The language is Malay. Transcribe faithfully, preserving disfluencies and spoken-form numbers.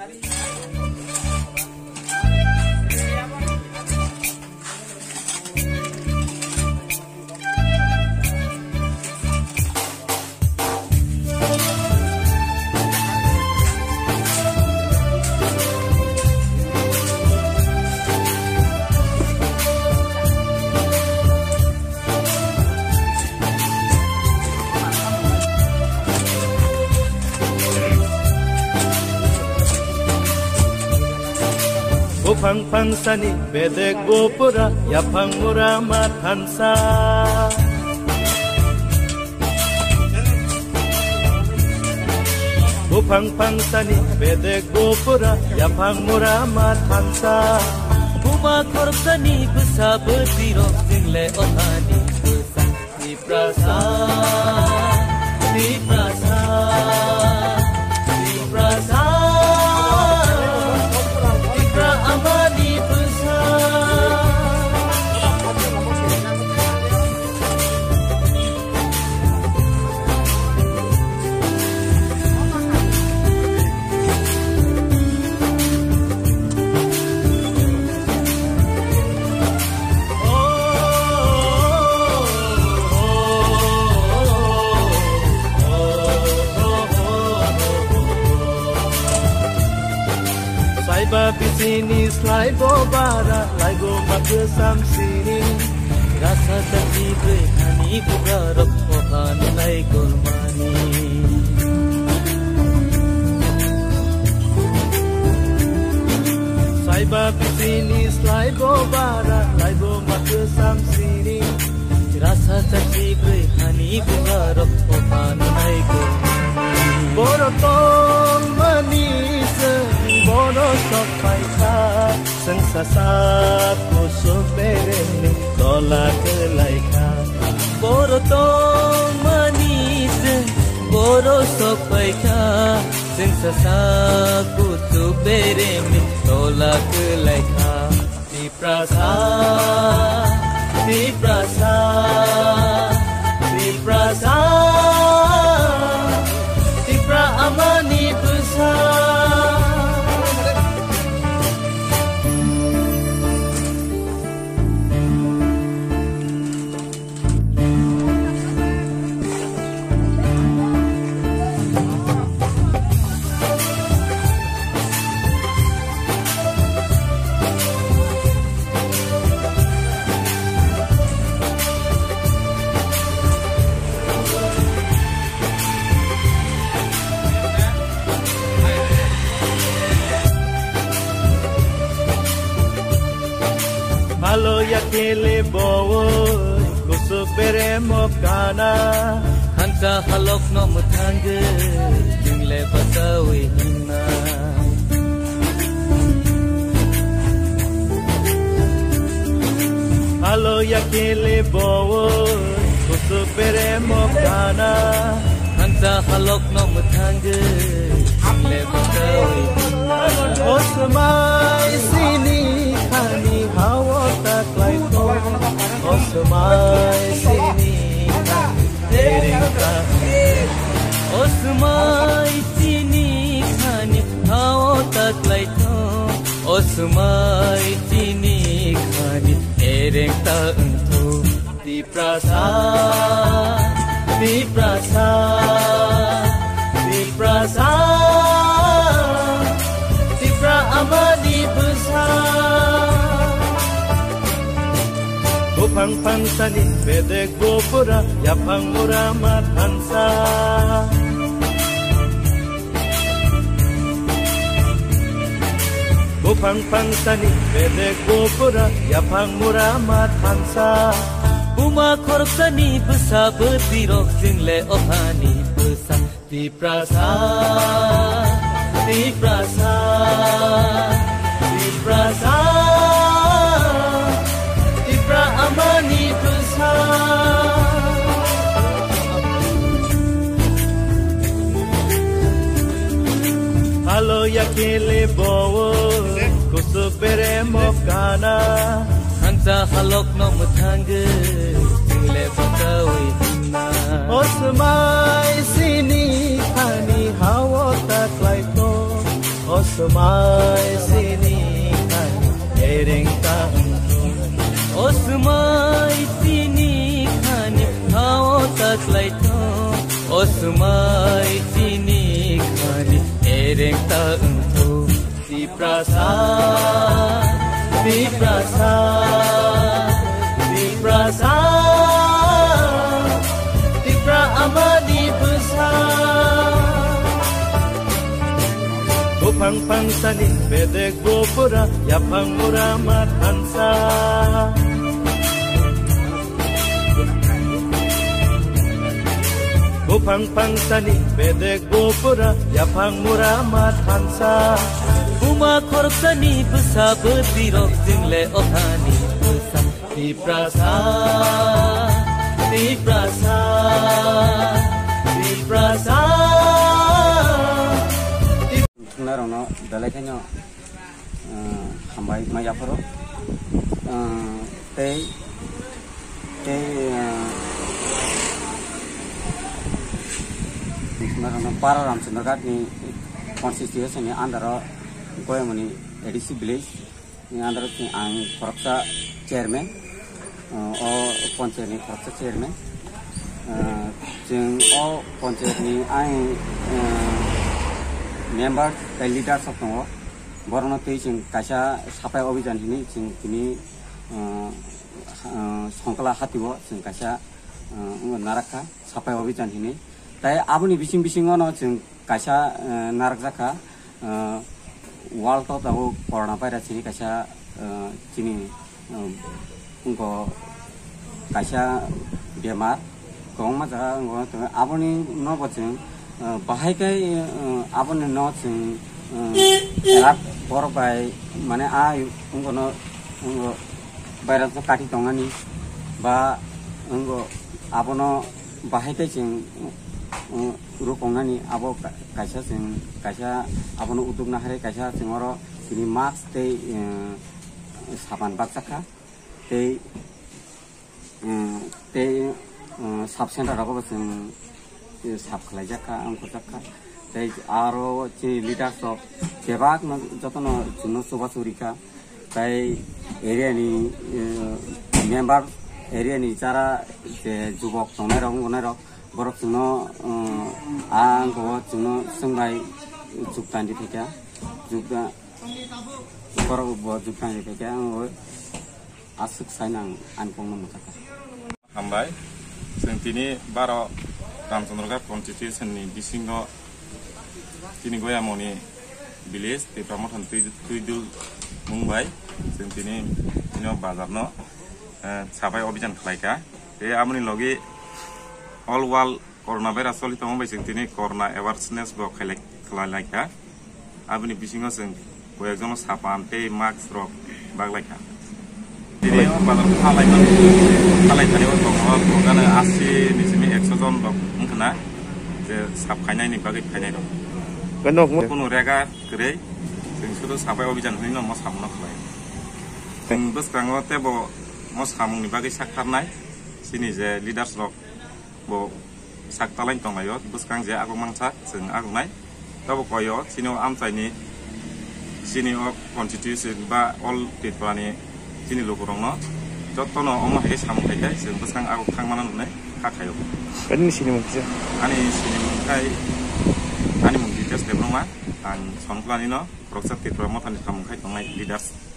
Bupang pangsani bedek bopura yapang muramat hansa Bupang pangsani bedek bopura yapang muramat hansa Buma korsani besa betiro single ohani besa di prasa di prasa di prasa amani besar Babi sini slai bo bara lai go mak sam sini rasa tadi berani bugarap ohan lai kormani sai babi sini slai bo bara lai go mak sam sini rasa tadi berani bugarap ohan lai kormani borotong manis bono sopai ka sengsasa kusuk bereni tolak laika borotong manis boro sopai ka sengsasa kusuk bereni tolak laika di prasa di prasa di prasa di pra amani besar Halo ya kele bowo kusuk bere mokana hansa halok no mutangge jingle batawi hinna Halo ya kele bowo kusuk bere mokana hansa halok no mutangge jingle batawi hinna Osmai sini kani hawa tak laito Osmai sini kani dereng kani Osmai sini kani hawa tak laito Osmai sini kani dereng tantu di prasa di prasa di prasa di pra amani besar Bupang pangsani bedek bopura yapang muramat hansa Bupang pangsani bedek bopura yapang muramat hansa Buma korsani besa betirok single ohani besa di prasa di prasa di prasa di pra amani besar Halo ya kele bowo kusuk bere mokana hansa halok no mutangge jingle batawi hinna Osmai sini kani hawa tak laito Osmai sini kan ereng taung Osmai sini kan kau tak laito Osmai sini kan ereng taung di prasa di prasa di prasa di pra amani besar Gopang pang sani bedek gopura yapang muramat hansa Gopang pang sani bedek gopura yapang muramat hansa Uma korsani besa berdirok jingle otani besa di prasa di prasa di prasa Narono daleknya hambai maya poro tei tei narono para ramchandra ni constitution ni andara goyamani edisi village ni andara ni ang korapsa chairman o panchayat ni korapsa chairman jeng o panchayat ni ang member the leaders of the Borno Teaching Kasha Sapai Obijan Hini Sing Kini Songkala Hatiwo Sing Kasha Naraka Sapai Obijan Hini Tai Abuni Bishing Bishing Ono Sing Kasha Narakaka Walto Tahu Corona Virus Sini Kasha Kini Unko Kasha Biamar Kong Mata Abuni No Bocing bahai kai abon no sing elak por bai mane a ungo no ungo bayar to kati tongani ba ungo abono bahai kai sing urukongani abo kaisa sing kaisa abono utuk na hare kaisa singoro sini max te saban baksaka te te sub center rago sing sab khalai jaka angko jaka tai aro chi leaders of jebak no jotono chuno subasurika tai area ni member area ni cara je jubok tonai rong gonai rok borok chuno angko chuno sungai juktan di theka jukta borok bo juktan di theka asuk sainang anpong no mutaka hambai sentini baro Ramchandra Constitution ni bisingo kini goyamoni village te promotion tuidul Mumbai sentini ino bazar no sabai obijan khlaika te amoni logi all world coronavirus solito Mumbai sentini corona awareness go khalek khlaika aboni bisingo seng goyakjono sapan te mask rok baglaika ini bazar khalai man khalai thani on bong gana asi nisimi one hundred jon rok na je sab khainai ni bagi khainai do kanok mo kono rega grei sing sudu sabai obijan hino mo samno khlai teng beskango te bo mo samung ni bagi saktarnai sini je leaders rok bo saktalain tongayo beskang je aku mangsa sing aku nai tabo koyo sini amsai ni sini o constitution ba all ditwani sini lokorong no jotono omo he samung khai sing beskang aku thangmana nai kakayo kan sini mungkin ani sini mungkai ani mungkin tes debroma an sonklani no proses ke promotan di kamungkai tongai leaders